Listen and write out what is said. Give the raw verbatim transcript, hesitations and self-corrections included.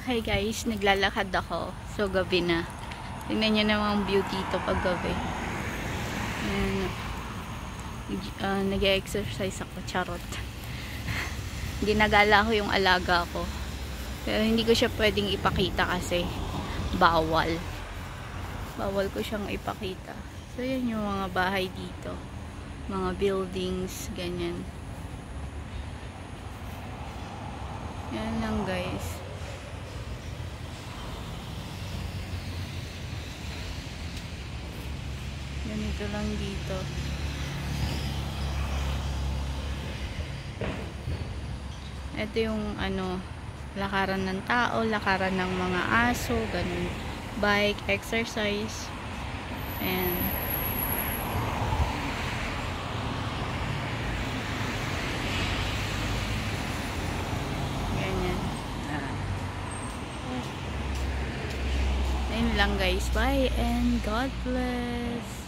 Hi guys, naglalakad ako. So gabi na. Tingnan nyo naman ang view dito pag gabi. Ayan. Uh, nag-exercise ako, charot. Ginagala ko yung alaga ko. Pero hindi ko siya pwedeng ipakita kasi bawal. Bawal ko siyang ipakita. So yan yung mga bahay dito. Mga buildings, ganyan. Yan lang guys. Ganito lang dito. Ito yung ano, lakaran ng tao, lakaran ng mga aso, ganun. Bike, exercise. And ganyan. Ayun lang guys. Bye and God bless.